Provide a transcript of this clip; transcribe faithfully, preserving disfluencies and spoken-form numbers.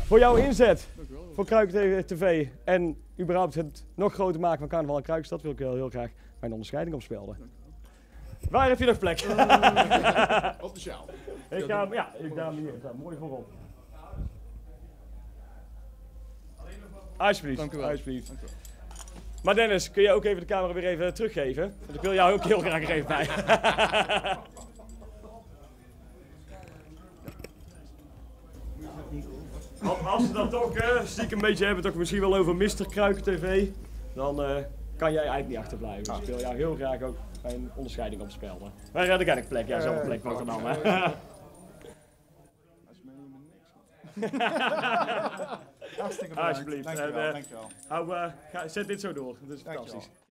voor jouw inzet voor Kruiken T V en überhaupt het nog groter maken van Carnaval in Kruikenstad wil ik heel, heel graag mijn onderscheiding opspelden. Waar heb je nog plek? Uh, op de sjaal. Ik ga, ja, ik ga hem hier. Zo, mooi voorop. Alsjeblieft. Dank u wel. Alsjeblieft. Dank u wel. Maar Dennis, kun je ook even de camera weer even teruggeven? Want ik wil jou ook heel graag er even bij. Als we dan toch uh, stiekem een beetje hebben, toch misschien wel over mister Kruiken T V, dan uh, kan jij eigenlijk niet achterblijven. Dus ik wil jou heel graag ook mijn onderscheiding opspelden. Waar heb ik eigenlijk plek? Ja, zo'n plek wordt er dan. Hè. Hartstikke bedankt. Alsjeblieft. Dankjewel, En, uh, dankjewel. hou, uh, ga, zet dit zo door. Dat is fantastisch. Dankjewel.